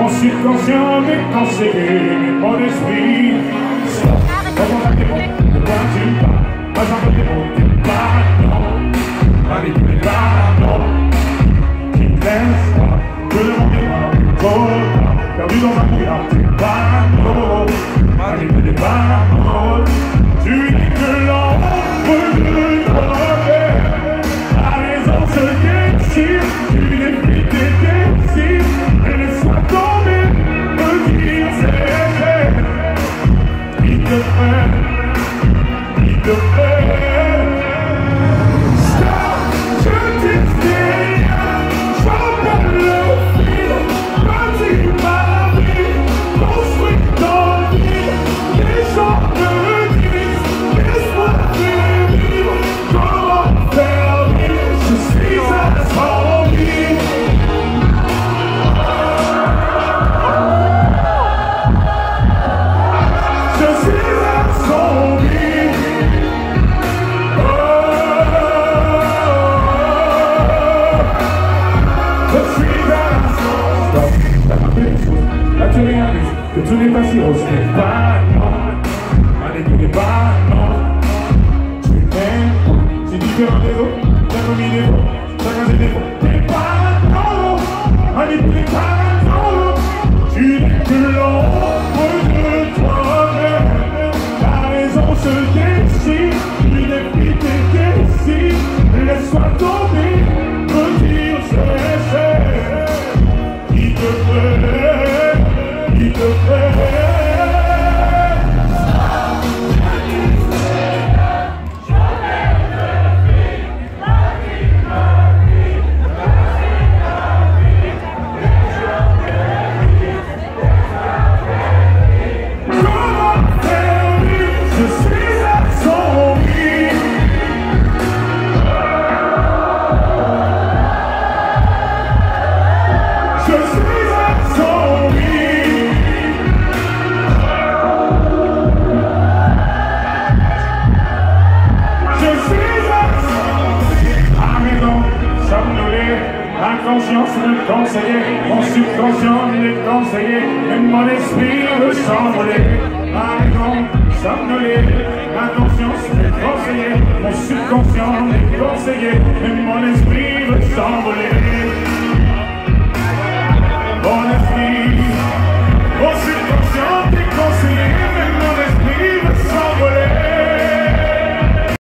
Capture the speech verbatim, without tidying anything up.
mon subconscient m'est conseillé, mais mon esprit stop. Comment ça t'es bon, de quoi tu parles? Moi j'en veux des mots, t'es pas non. Manipulé par non, qui ne laisse pas, que le monde est pas trop tard. Perdu dans un brouillard, t'es pas non. Manipulé par non, tu n'es que l'ombre de toi-même. La raison se déchire, tu n'es plus tes décides. Et laisse-moi tomber, me dire c'est fait. Il te fait, il te fait. Stop, je t'explique, j'en le fil. Bâtis ma vie, construis ton lit. Les gens me disent, laisse-moi vivre. Comment faire vivre, je suis un zombie. Je suis un zombie. Oh, je suis un zombie. T'as rappelé les choses, là tu réalises que tout n'est pas si rose. Tu n'es pas non, manipulé pas non. Tu m'aimes, c'est différent des autres. T'as commis des mots, chacun ses défauts. T'es pas non, manipulé pas non. Tu n'es que l'ombre de toi-même. La raison se décide, tu n'es plus tes décides. Laisse-moi tomber, me dire c'est c'est. Il te fait, il te fait. Conscience me conseillait, mon subconscient me conseillait, même mon esprit veut s'envoler. Ma raison somnolée, ma conscience me conseillait, mon subconscient me conseillait, même mon esprit veut s'envoler.